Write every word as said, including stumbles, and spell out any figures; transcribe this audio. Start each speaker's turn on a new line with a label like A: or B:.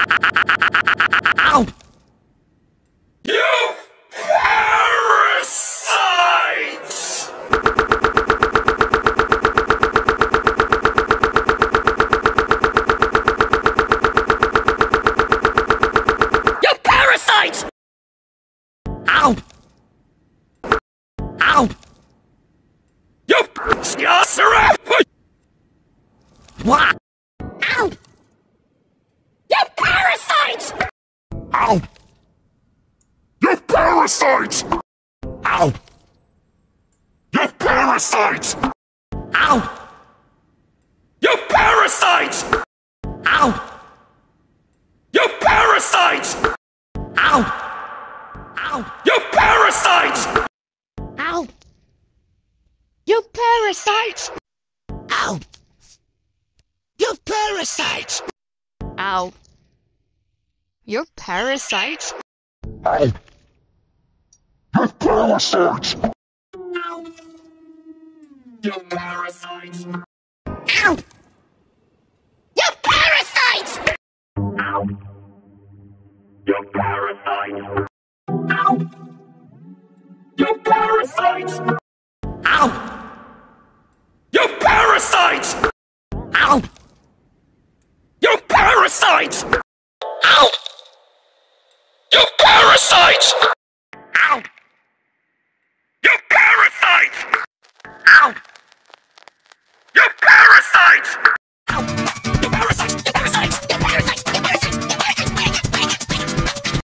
A: Ow!
B: You parasites!
A: You parasites! Ow! Ow!
B: You scarcera!
A: What? Ow! You parasites!
B: Ow! You parasites!
A: Ow!
B: You parasites!
A: Ow!
B: You parasites!
A: Ow!
B: You parasites!
A: Ow! Ow!
B: You parasites!
A: Ow! You parasites! Ow! You parasites!
C: Ow. You're parasites?
B: Ow! You parasites!
A: Ow!
B: You parasites!
A: Ow! You parasites!
B: Ow! You parasites!
A: Ow!
B: You parasites!
A: Ow!
B: You parasites!
A: Ow!